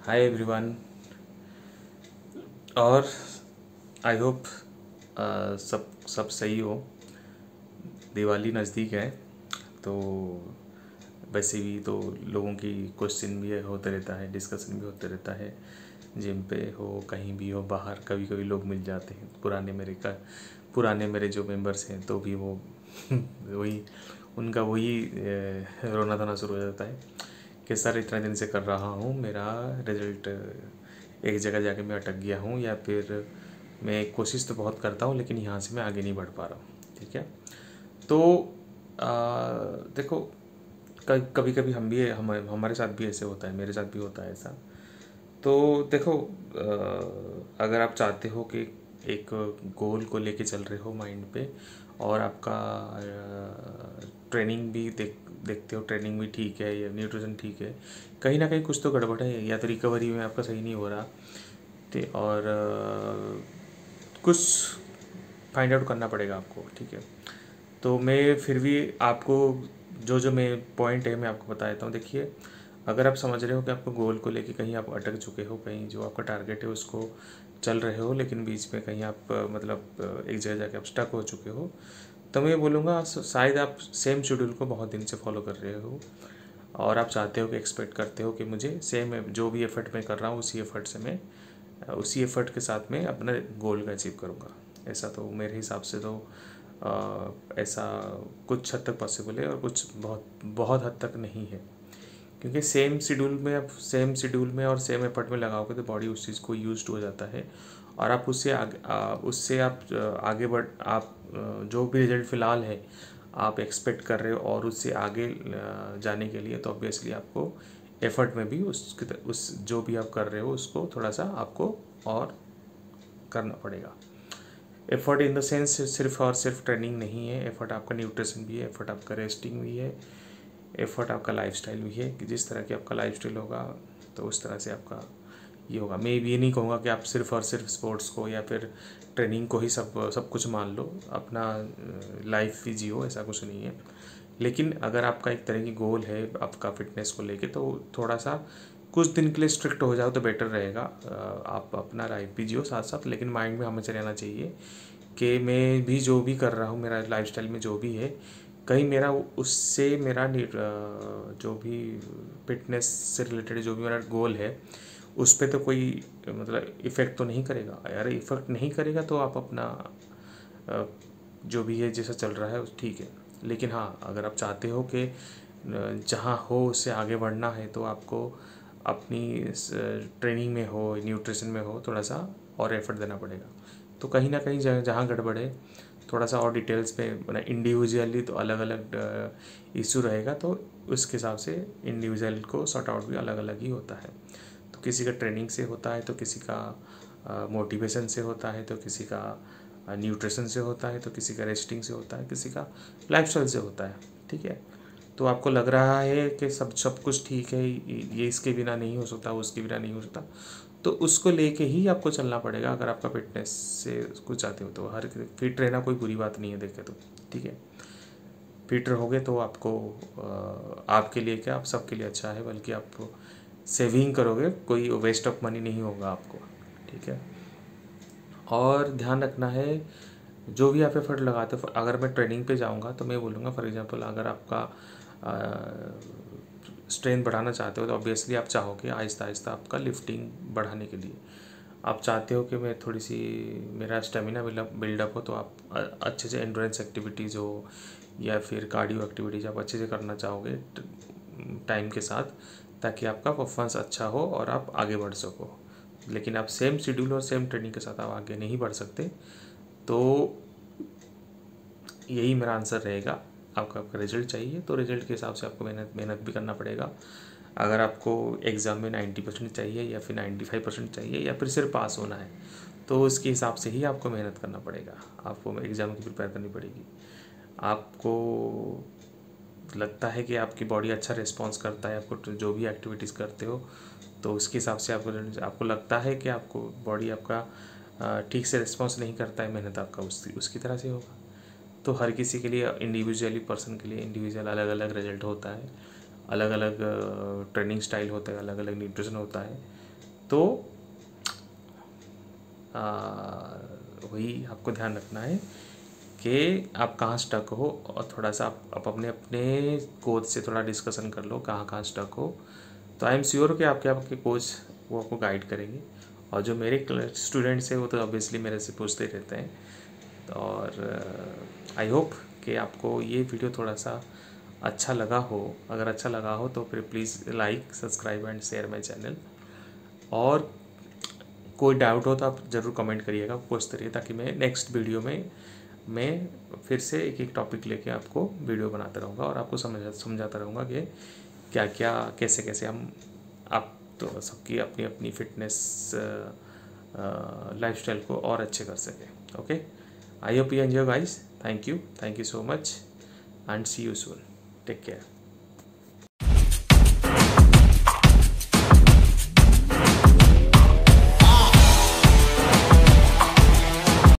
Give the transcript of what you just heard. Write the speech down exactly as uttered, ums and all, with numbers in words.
Hi everyone. और I hope सब सब सही हो। दिवाली नज़दीक है तो वैसे भी तो लोगों की क्वेश्चन भी होते रहता है, डिस्कशन भी होते रहता है। जिम पे हो, कहीं भी हो, बाहर कभी कभी लोग मिल जाते हैं, पुराने मेरे का पुराने मेरे जो मेंबर्स हैं, तो भी वो वही उनका वही अ, रोना धोना शुरू हो जाता है कि सर इतना दिन से कर रहा हूँ, मेरा रिजल्ट एक जगह जाके मैं अटक गया हूँ, या फिर मैं कोशिश तो बहुत करता हूँ लेकिन यहाँ से मैं आगे नहीं बढ़ पा रहा हूँ। ठीक है। तो आ, देखो, कभी कभी हम भी हम हमारे साथ भी ऐसे होता है, मेरे साथ भी होता है ऐसा। तो देखो, अ, अगर आप चाहते हो कि एक गोल को लेके चल रहे हो माइंड पे, और आपका ट्रेनिंग भी देख देखते हो, ट्रेनिंग भी ठीक है या न्यूट्रिशन ठीक है, कहीं ना कहीं कुछ तो गड़बड़ है, या तो रिकवरी में आपका सही नहीं हो रहा। ते और अ, कुछ फाइंड आउट करना पड़ेगा आपको। ठीक है। तो मैं फिर भी आपको जो जो मैं पॉइंट है मैं आपको बता देता हूँ। देखिए, अगर आप समझ रहे हो कि आपको गोल को लेके कहीं आप अटक चुके हो, कहीं जो आपका टारगेट है उसको चल रहे हो, लेकिन बीच में कहीं आप अ, मतलब अ, एक जगह जाके आप स्टक हो चुके हो, तो मैं बोलूँगा शायद आप सेम शेड्यूल को बहुत दिन से फॉलो कर रहे हो, और आप चाहते हो कि एक्सपेक्ट करते हो कि मुझे सेम जो भी एफर्ट मैं कर रहा हूँ उसी एफर्ट से मैं उसी एफर्ट के साथ मैं अपने गोल का अचीव करूँगा। ऐसा तो मेरे हिसाब से तो आ, ऐसा कुछ हद तक पॉसिबल है, और कुछ बहुत बहुत हद तक नहीं है। क्योंकि सेम शेड्यूल में आप सेम शेड्यूल में और सेम एफर्ट में लगाओगे तो बॉडी उस चीज़ को यूज्ड हो जाता है, और आप उससे आगे आ, उससे आप आगे बढ़ आप जो भी रिजल्ट फ़िलहाल है आप एक्सपेक्ट कर रहे हो, और उससे आगे जाने के लिए तो ऑब्वियसली आपको एफर्ट में भी उसकी उस जो भी आप कर रहे हो उसको थोड़ा सा आपको और करना पड़ेगा। एफर्ट इन द सेंस सिर्फ और सिर्फ ट्रेनिंग नहीं है, एफर्ट आपका न्यूट्रिशन भी है, एफर्ट आपका रेस्टिंग भी है, एफर्ट आपका लाइफस्टाइल भी है कि जिस तरह की आपका लाइफस्टाइल होगा तो उस तरह से आपका ये होगा। मैं ये नहीं कहूँगा कि आप सिर्फ और सिर्फ स्पोर्ट्स को या फिर ट्रेनिंग को ही सब सब कुछ मान लो, अपना लाइफ भी जियो, ऐसा कुछ नहीं है। लेकिन अगर आपका एक तरह की गोल है आपका फिटनेस को लेके, तो थोड़ा सा कुछ दिन के लिए स्ट्रिक्ट हो जाओ तो बेटर रहेगा। आप अपना लाइफ भी जियो साथ साथ, लेकिन माइंड में हमेशा रहना चाहिए कि मैं भी जो भी कर रहा हूँ, मेरा लाइफस्टाइल में जो भी है, कहीं मेरा उससे मेरा जो भी फिटनेस से रिलेटेड जो भी मेरा गोल है उस पर तो कोई मतलब इफ़ेक्ट तो नहीं करेगा। यार इफ़ेक्ट नहीं करेगा तो आप अपना जो भी है जैसा चल रहा है ठीक है। लेकिन हाँ, अगर आप चाहते हो कि जहाँ हो उससे आगे बढ़ना है तो आपको अपनी ट्रेनिंग में हो, न्यूट्रिशन में हो, थोड़ा सा और एफर्ट देना पड़ेगा। तो कहीं ना कहीं जहाँ गड़बड़ है थोड़ा सा और डिटेल्स पे मतलब इंडिविजुअली तो अलग अलग इशू रहेगा, तो उसके हिसाब से इंडिविजुअल को सॉर्ट आउट भी अलग अलग ही होता है। तो किसी का ट्रेनिंग से होता है, तो किसी का मोटिवेशन से होता है, तो किसी का न्यूट्रिशन से होता है, तो किसी का रेस्टिंग से होता है, किसी का लाइफस्टाइल से होता है। ठीक है। तो आपको लग रहा है कि सब सब कुछ ठीक है, ये इसके बिना नहीं हो सकता, उसके बिना नहीं हो सकता, तो उसको लेके ही आपको चलना पड़ेगा। अगर आपका फिटनेस से कुछ चाहते हो तो हर फिट रहना कोई बुरी बात नहीं है देखे तो। ठीक है। फिट रहोगे तो आपको आपके लिए क्या, आप सबके लिए अच्छा है, बल्कि आप सेविंग करोगे, कोई वेस्ट ऑफ मनी नहीं होगा आपको। ठीक है। और ध्यान रखना है, जो भी आप एफर्ट लगाते हो, अगर मैं ट्रेनिंग पे जाऊंगा तो मैं बोलूँगा फॉर एग्जांपल अगर आपका स्ट्रेंथ बढ़ाना चाहते हो तो ऑब्वियसली आप चाहोगे आहिस्ता आहिस्ता आपका लिफ्टिंग बढ़ाने के लिए आप चाहते हो कि मैं थोड़ी सी मेरा स्टेमिना बिल्डअप हो, तो आप अच्छे से एंड्योरेंस एक्टिविटीज़ हो या फिर कार्डियो एक्टिविटीज़ आप अच्छे से करना चाहोगे टाइम के साथ, ताकि आपका परफॉर्मेंस अच्छा हो और आप आगे बढ़ सको। लेकिन आप सेम शेड्यूल और सेम ट्रेनिंग के साथ आप आगे नहीं बढ़ सकते। तो यही मेरा आंसर रहेगा। आपका आपका रिजल्ट चाहिए तो रिजल्ट के हिसाब से आपको मेहनत मेहनत भी करना पड़ेगा। अगर आपको एग्ज़ाम में नाइन्टी परसेंट चाहिए या फिर नाइन्टी फाइव परसेंट चाहिए या फिर सिर्फ पास होना है, तो उसके हिसाब से ही आपको मेहनत करना पड़ेगा, आपको एग्ज़ाम की प्रिपेयर करनी पड़ेगी। आपको लगता है कि आपकी बॉडी अच्छा रिस्पॉन्स करता है, आपको जो भी एक्टिविटीज़ करते हो, तो उसके हिसाब से आपको आपको लगता है कि आपको बॉडी आपका ठीक से रिस्पॉन्स नहीं करता है, मेहनत आपका उसकी उसकी तरह से होगा। तो हर किसी के लिए इंडिविजुअली पर्सन के लिए इंडिविजुअल अलग अलग रिजल्ट होता है, अलग अलग ट्रेनिंग स्टाइल होता है, अलग अलग न्यूट्रिशन होता है। तो आ, वही आपको ध्यान रखना है कि आप कहाँ स्टक हो, और थोड़ा सा आप, आप अपने अपने कोच से थोड़ा डिस्कशन कर लो कहाँ कहाँ स्टक हो। तो आई एम श्योर कि आपके आपके कोच वो आपको गाइड करेंगे, और जो मेरे स्टूडेंट्स हैं वो तो ऑब्वियसली मेरे से पूछते रहते हैं। और आई होप कि आपको ये वीडियो थोड़ा सा अच्छा लगा हो। अगर अच्छा लगा हो तो फिर please like, subscribe and share my channel. और कोई डाउट हो तो आप ज़रूर कमेंट करिएगा, पूछते रहिए, ताकि मैं नेक्स्ट वीडियो में मैं फिर से एक एक टॉपिक लेके आपको वीडियो बनाता रहूँगा और आपको समझा समझाता रहूँगा कि क्या क्या कैसे कैसे हम आप तो सबकी अपनी अपनी फिटनेस लाइफस्टाइल को और अच्छे कर सकें। Okay, I hope you enjoy guys. Thank you, thank you so much and see you soon. Take care.